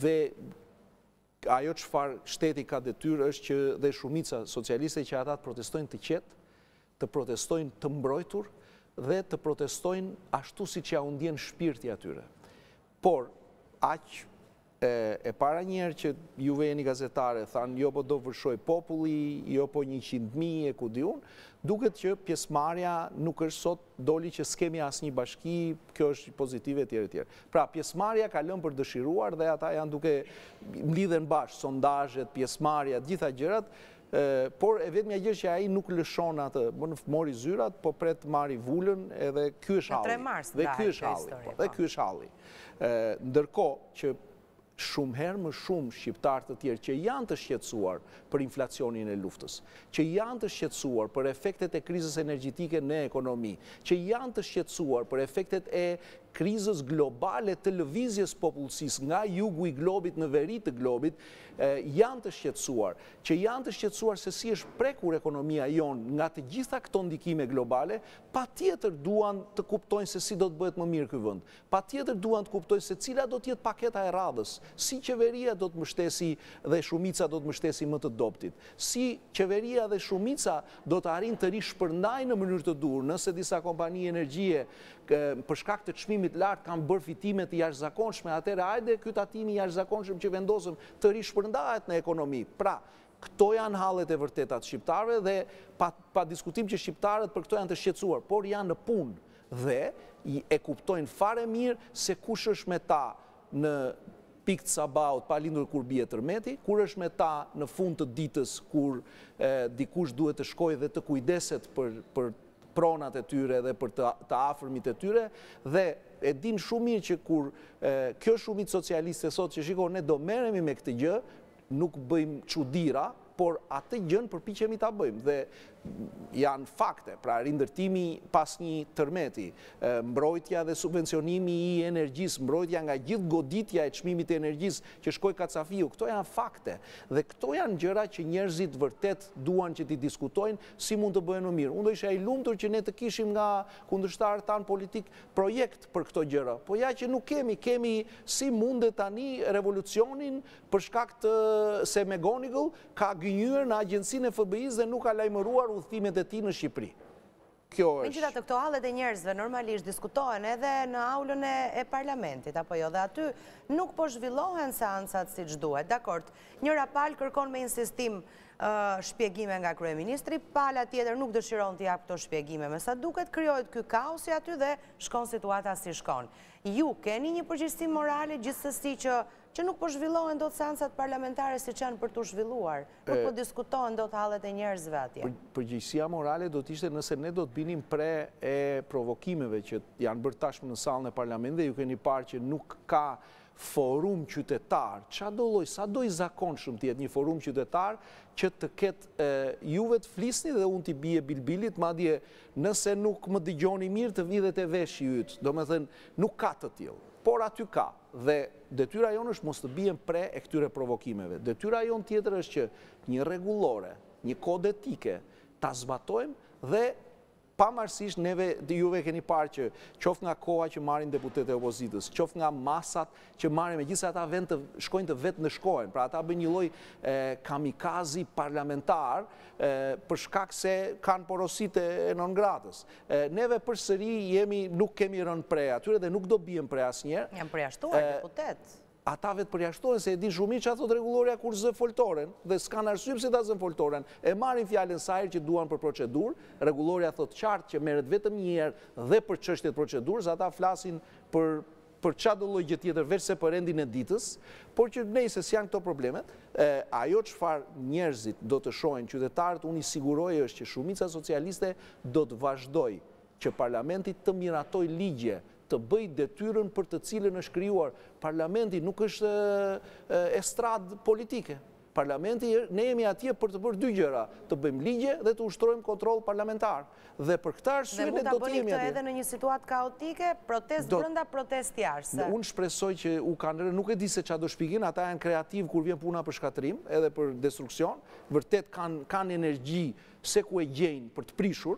dhe ajo çfarë shteti ka detyrë është që dhe shumica socialiste që ata të protestojnë të qetë, të protestojnë të mbrojtur dhe të protestojnë ashtu siç ja u ndjen shpirti atyre. Por aq e para njerë që juve jeni gazetare, thanë jo po do vërshoj populli, jo po 100.000 e ku di unë, duket që pjesëmarrja nuk është sot doli që s'kemi asnjë bashki, kjo është pozitive etj. Pra pjesëmarrja ka lënë për dëshiruar dhe ata janë duke mlidhen bashkë, sondazhet, pjesëmarrja, gjitha gjërat, por e vetmja gjë që ai nuk lëshon atë, mori zyrat, po pret marri vulën edhe ky është halli. Dhe ky është halli. Dhe ky është halli. Ndërkohë që shumë herë më shumë shqiptarë të tjerë që janë të shqetësuar për inflacionin e luftës, që janë të shqetësuar për efektet e krizës energjetike në ekonomi, që janë të shqetësuar për efektet e krizës globale të lëvizjes popullsisë nga jugu i globit në veri të globit, janë të shqetësuar, që janë të shqetësuar se si është prekur ekonomia jonë nga të gjitha këto ndikime globale, patjetër duan të kuptojnë se si do të bëhet më mirë ky vend. Patjetër duan të kuptojnë se cila do të jetë paketa e radhës, si qeveria do të mbështesi dhe shumica do të mbështesi më të dobtit, si qeveria dhe shumica do të arrijnë të rishpërndajnë në mënyrë të dur, nëse disa kompani energjie për shkak të çmimit lart kanë bërë fitime të jashtëzakonshme, atëherë hajde ky tatim i jashtëzakonshëm që vendosëm të rishpërndahet në ekonomi. Pra, këto janë hallet e vërteta të shqiptarëve dhe pa diskutim që shqiptarët për këto janë të shqetësuar, por janë në punë dhe e kuptojnë fare mirë se kush është me ta në pikë të sabaut pa lindur kur bie tërmeti, kur është me ta në fund të ditës kur dikush duhet të shkojë dhe të kujdeset për pronat e tyre dhe për të afërmit e tyre, dhe e din shumë mirë që kur kjo shumicë socialiste sot që shiko ne do merremi me këtë gjë, nuk bëjmë çuditëra, por atë gjën përpiqemi ta bëjmë dhe janë fakte, pra rindërtimi pas një tërmeti, mbrojtja dhe subvencionimi i energjisë, mbrojtja nga gjithë goditja e çmimit të energjisë që shkoi kacafiu, këto janë fakte dhe këto janë gjëra që njerëzit vërtet duan që t'i diskutojnë si mund të bëhen më mirë. Unë do isha i lumtur që ne të kishim nga kundërshtarët tanë politik projekt për këto gjëra, po ja që nuk kemi si mundet tani revolucionin për shkak të se McGonigal ka gënjur në agjencinë e FBI-s dhe nuk ka lajmëruar udhëtimet e tij në Shqipëri. Kjo është. Megjithatë këto hallet e njerëzve normalisht diskutohen edhe në aulën e parlamentit apo jo, dhe aty nuk po zhvillohen seancat siç duhet. Dakor, njëra palë kërkon me insistim shpjegime nga kryeministri, pala tjetër nuk dëshiron të jap këto shpjegime. Me sa duket krijohet ky kaosi aty dhe shkon situata si shkon. Ju keni një përgjegjësi morale gjithsesi që nuk po zhvillohen dot seancat parlamentare siç janë për të zhvilluar, nuk po diskutohen dot hallet e njerëzve atje. Përgjegjësia morale do të ishte nëse ne do të binim pre e provokimeve që janë bërë tashmë në sallën e parlamentit, ju keni parë që nuk ka forum qytetar, sa do i zakonshëm të jetë një forum qytetar që të ketë juve të flisni dhe unë t'i bie bilbilit, madje nëse nuk më dëgjoni mirë të vidhet e veshë yt, do me thënë nuk ka të tillë, por aty ka dhe detyra jonë është mos të bien pre e këtyre provokimeve. Detyra jonë tjetër është që një rregullore, një kod etike ta zbatojmë dhe pamarësisht neve juve keni parë që qoftë nga koha që marrin deputetët e opozitës, qoftë nga masat që marrin, megjithëse ata shkojnë të vetë në shkojnë, pra ata bëjnë një lloj kamikazi parlamentar për shkak se kanë porositë e non gratës. Neve përsëri nuk kemi rënë pre atyre dhe nuk do bien pre asnjëherë. Janë përjashtuar deputet. Ata vetë përjashtohen se e din shumë mirë që ato rregulloria kur zë foltoren dhe s'kan arsye pse ta zën foltoren. E marrin fjalën sa herë që duan për procedurë, rregulloria thotë qartë që merret vetëm një herë dhe për çështjet procedurës, ata flasin për çdo lloj gjë tjetër veç se për rendin e ditës, por që nëse janë këto problemet, ajo çfarë njerëzit do të shohin, qytetarët, unë i siguroj është që shumica socialiste do të vazhdojë që parlamenti të miratoj ligje, të bëj detyrën për të cilën është krijuar. Parlamenti nuk është estradë politike. Parlamenti, ne jemi atje për të bërë dy gjëra, të bëjmë ligje dhe të ushtrojmë kontroll parlamentar. Dhe për këtë arsye ne do të jemi atje. Dhe mund ta bëni këtë edhe në një situatë kaotike, protestë brenda, protestë jashtë. Unë shpresoj që u kanë rënë, nuk e di se çfarë do shpjegin, ata janë kreativ kur vjen puna për shkatrim, edhe për destruksion, vërtet kanë energji se ku e gjejnë për të prishur.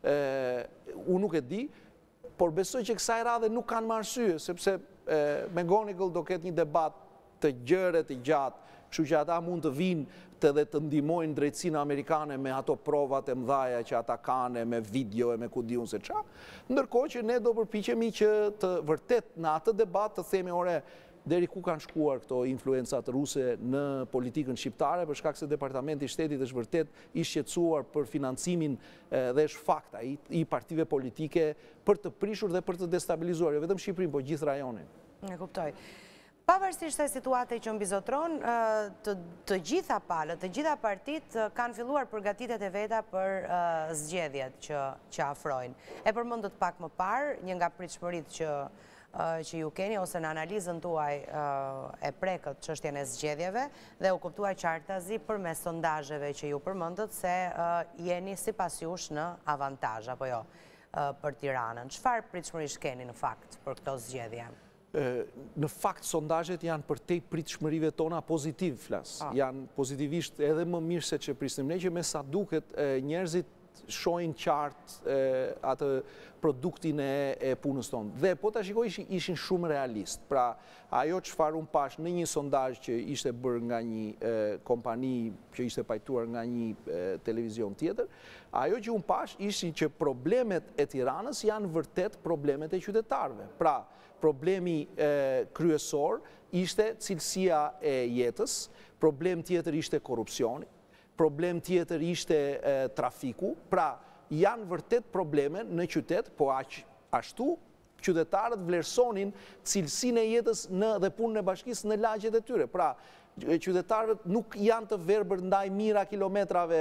Unë nuk e di, por besoj që kësaj radhe nuk kanë më arsye, sepse McGonigal do ketë një debat të gjëre të gjatë, kështu që ata mund të vinë dhe të ndihmojnë drejtsinë amerikane me ato provat e mëdhaja që ata kanë, me video e me ku diun se qa, ndërkohë që ne do përpiqemi që të vërtet në atë debat të themi ore, deri ku kanë shkuar këto influencat ruse në politikën shqiptare, për shkak se Departamenti i Shtetit është vërtet i shqetësuar për financimin dhe është fakta i partive politike për të prishur dhe për të destabilizuar, jo vetëm Shqipërinë, po gjithë rajonin. E kuptoj. Pavarësisht se situate që mbizotron, të gjitha palët, të gjitha partit kanë filluar përgatitet e veta për zgjedhjet që afrojnë. E përmendët pak më parë, një nga pritshmëritë që ju keni, ose në analizën tuaj e prekët çështjen e zgjedhjeve, dhe u kuptua qartazi përmes sondazheve që ju përmendët se jeni sipas jush në avantazh apo jo për Tiranën. Çfarë pritshmërish keni në fakt për këto zgjedhje? Në fakt, sondazhet janë për te pritshmërive tona pozitiv, flas. Janë pozitivisht edhe më mirë se që prisnim ne, që me sa duket njerëzit shohin qartë atë produktin e punës tonë. Dhe po ta shikoj ishin shumë realist. Pra, ajo çfarë unë pash në një sondazh që ishte bërë nga një kompani që ishte pajtuar nga një televizion tjetër, ajo që unë pash ishin që problemet e Tiranës janë vërtet problemet e qytetarëve. Pra, problemi kryesor ishte cilësia e jetës, problem tjetër ishte korrupsioni, problem tjetër ishte trafiku, pra janë vërtet probleme në qytet, po ashtu qytetarët vlerësonin cilësinë e jetës dhe punën e bashkisë në lagjet e tyre. Pra, qytetarët nuk janë të verbër ndaj mijëra kilometrave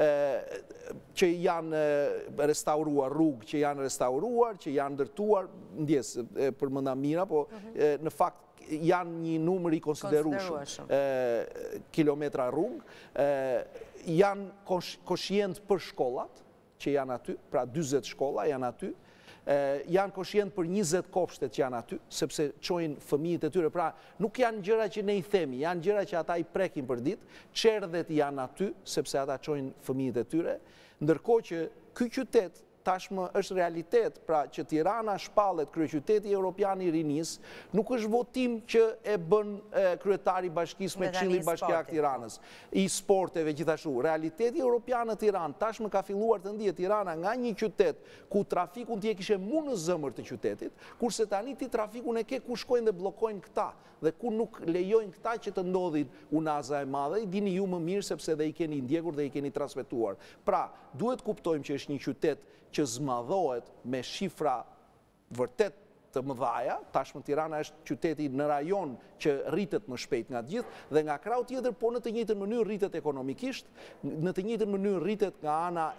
që janë restauruar, rrugë që janë restauruar, që janë ndërtuar, ndjes për mënda mira, po në fakt janë një numër i konsiderueshëm kilometra rrugë, janë koshient për shkollat që janë aty, pra 40 shkolla janë aty, janë koshient për 20 kopshtet që janë aty, sepse çojnë fëmijët e tyre, pra nuk janë gjëra që ne i themi, janë gjëra që ata i prekin për ditë, çerdhet janë aty, sepse ata çojnë fëmijët e tyre, ndërkohë që ky qytet tashmë është realitet, pra që Tirana shpallet kryeqyteti evropian i rinis, nuk është votim që e bën kryetari bashkisë me Këshilli Bashkiak Tiranës, i sporteve gjithashtu. Realiteti evropian në Tiranë tashmë ka filluar të ndihet Tirana nga një qytet ku trafikun ti e kishe mu në zëmër të qytetit, kurse tani ti trafikun e ke ku shkojnë dhe bllokojnë këta, dhe ku nuk lejojnë këta që të ndodhin unaza e madhe, i dini ju më mirë sepse dhe i keni ndjekur dhe i keni transmetuar. Pra, duhet kuptojmë që është një qytet që zmadhohet me shifra vërtet të mëdhaja, tashmë Tirana është qyteti në rajon që rritet më shpejt nga gjithë, dhe nga krau tjetër, po në të njëjtën mënyrë rritet ekonomikisht, në të njëjtën mënyrë rritet nga ana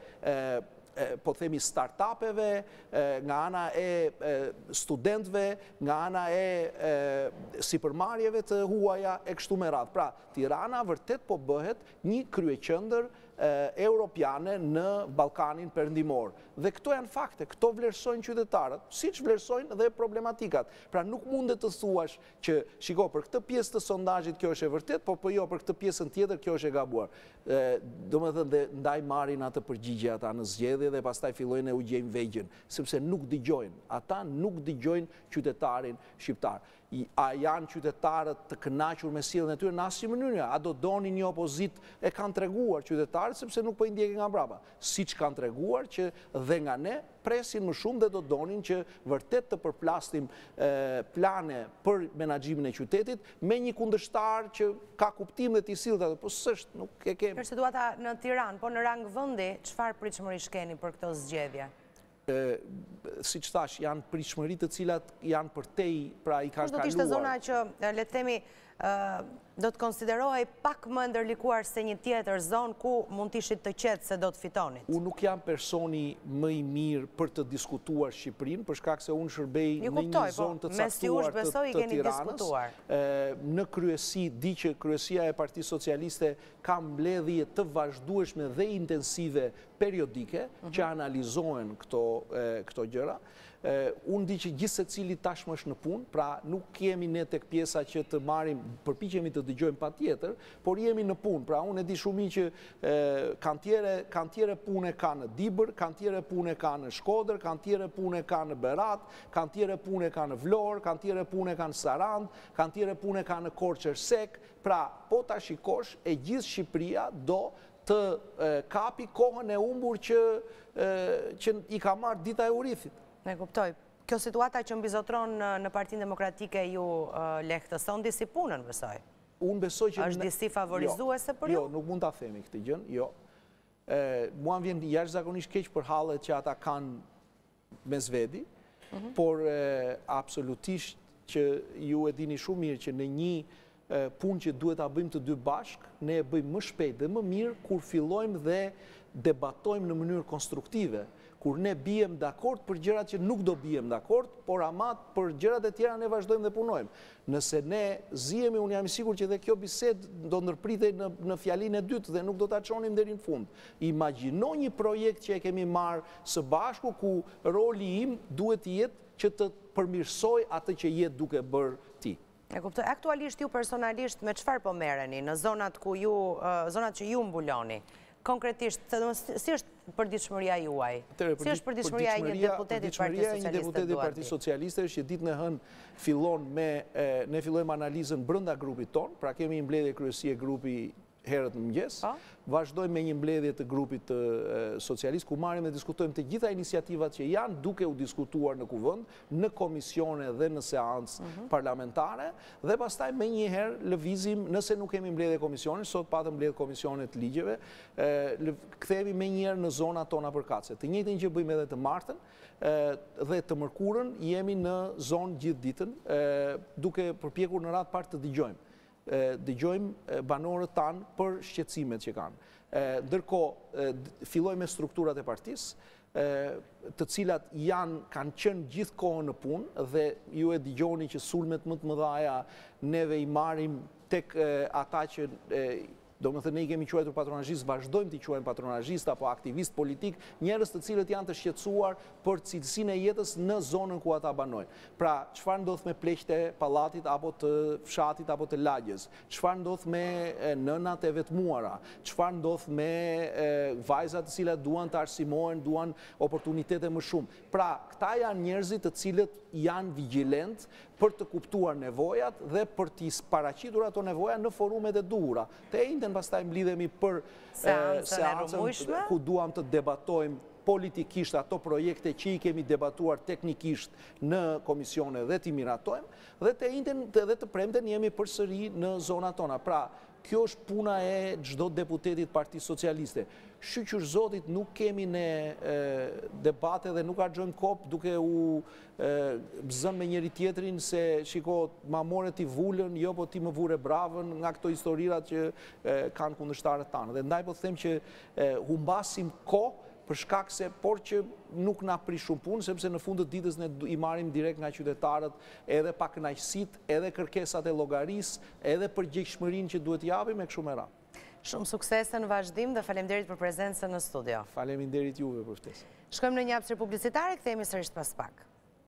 po themi startupeve, nga ana e studentëve, nga ana e sipërmarrjeve të huaja e kështu me radhë. Pra, Tirana vërtet po bëhet një kryeqendër europiane në Ballkanin perëndimor. Dhe këto janë fakte, këto vlerësojnë qytetarët, siç vlerësojnë dhe problematikat. Pra nuk mundet të thuash që, shiko, për këtë pjesë të sondazhit kjo është e vërtet, po jo për këtë pjesën tjetër kjo është e gabuar. Domethënë dhe ndaj marrin atë përgjigje ata në zgjedhje dhe pastaj fillojnë e u gjejnë vegjën, sepse nuk dëgjojnë. Ata nuk dëgjojnë qytetarin shqiptar. A janë qytetarët të kënaqur me sjelljen e tyre në asnjë mënyrë? A do donin një opozit? E kanë treguar qytetarët sepse nuk po i ndjekin nga brapa. Siç kanë treguar që dhe nga ne presin më shumë dhe do donin që vërtet të përplastim plane për menaxhimin e qytetit me një kundërshtar që ka kuptim dhe t'i sillet atë, po s'është, nuk e kemi. Për situata në Tiranë, po në rang vendi, çfarë pritshmërish keni për këto zgjedhje? Si që thash, janë pritshmëri të cilat janë përtej, pra i kanë kaluar. Do t'ishte zona që, le të themi, do të konsiderohej pak më ndërlikuar se një tjetër zonë ku mund t'ishit të qetë se do të fitonit? Unë nuk jam personi më i mirë për të diskutuar Shqipërinë, për shkak se unë shërbej në një zonë të caktuar të Tiranës. Në kryesi, di që kryesia e Partisë Socialiste ka mbledhje të vazhdueshme dhe intensive periodike që analizohen këto këto gjëra. Unë di që gjithë se cili tashmë është në punë, pra nuk kemi ne tek pjesa që të marim, përpiqemi të dëgjojmë patjetër, por jemi në punë. Pra unë e di shumë që kantiere pune ka në Dibër, kantiere pune ka në Shkodër, kantiere pune ka në Berat, kantiere pune ka në Vlorë, kantiere pune ka në Sarand, kantiere pune ka në Korçërsek. Pra po ta shikosh, e gjithë Shqipëria do të kapi kohën e humbur që i ka marrë dita e urithit. Ne kuptoj. Kjo situata që mbizotron në Partinë Demokratike ju lehtëson disi punën, besoj? Unë besoj që... është disi favorizuese për ju? Jo, nuk mund ta themi këtë gjën, jo. Mua vjen jashtëzakonisht keq për hallet që ata kanë me Zvedi, por absolutisht që ju e dini shumë mirë që në një punë që duhet ta bëjmë të dy bashk, ne e bëjmë më shpejt dhe më mirë kur fillojmë dhe debatojmë në mënyrë konstruktive, kur ne bijem dakord për gjërat që nuk do bijem dakord, por ama për gjërat e tjera ne vazhdojmë dhe punojmë. Nëse ne zihemi, unë jam i sigurt që dhe kjo bisedë do ndërpritej në fjalinë e dytë dhe nuk do ta çonim deri në fund. Imagjino një projekt që e kemi marrë së bashku ku roli im duhet të jetë që të përmirësoj atë që jetë duke bërë ti. E kuptoj. Aktualisht ju personalisht me çfarë po merreni në zonat që ju mbuloni? Konkretisht, si është përditshmëria juaj? Si është përditshmëria e një deputetit Partisë Socialiste është që ditën e hënë ne fillojmë analizën brenda grupit ton, pra kemi një mbledhje kryesie grupi herët në mëngjes, vazhdojmë me një mbledhje të grupit të socialist, ku marrim dhe diskutojmë të gjitha iniciativat që janë duke u diskutuar në kuvend, në komisione dhe në seancë parlamentare, dhe pastaj me njëherë lëvizim, nëse nuk kemi mbledhje komisione, sot patëm mbledhje komisione të ligjeve, kthehemi me njëherë në zonat tona përkatëse. Të njëjtën që bëjmë edhe të martën dhe të mërkurën, jemi në zonë gjithë ditën, duke përpjekur në radhë parë të dëgjojmë banorët tanë për shqetësimet që kanë. Ndërkohë, filloj me strukturat e partisë, të cilat kanë qenë gjithë kohën në punë dhe ju e dëgjoni që sulmet më të mëdhaja neve i marrim tek ata që do më thënë ne i kemi quajtur patronazhist, vazhdojmë t'i quajmë patronazhist apo aktivist politik, njerëz të cilët janë të shqetësuar për cilësinë e jetës në zonën ku ata banojnë. Pra, çfarë ndodh me pleqët e pallatit apo të fshatit apo të lagjes? Çfarë ndodh me nënat e vetmuara? Çfarë ndodh me vajzat të cilat duan të arsimohen, duan oportunitete më shumë? Pra, këta janë njerëzit të cilët janë vigjilent për të kuptuar nevojat dhe për t'i paraqitur ato nevoja në forumet e duhura. Të njëjtën pastaj mblidhemi për seancën ku duam të debatojmë politikisht ato projekte që i kemi debatuar teknikisht në komisione dhe t'i miratojmë, dhe të njëjtën edhe të premten jemi përsëri në zonat tona. Pra, kjo është puna e çdo deputetit Partisë Socialiste. Shqyqyr zotit, nuk kemi ne debate dhe nuk harxojmë kohë duke u zënë me njëri tjetrin se shiko, ma more ti vulën, jo po ti më vure bravën nga këto historirat që kanë kundërshtarët tanë. Dhe ndaj po them që humbasim kohë për shkak se por që nuk na prish shumë punë, sepse në fund të ditës ne i marrim direkt nga qytetarët edhe pakënaqësitë, edhe kërkesat e llogarisë, edhe përgjegjshmërinë që duhet japim e kështu me radhë. Shumë suksese në vazhdim dhe faleminderit për prezencën në studio. Faleminderit juve për ftesën. Shkojmë në një hapësirë publicitare, kthehemi sërish pas pak.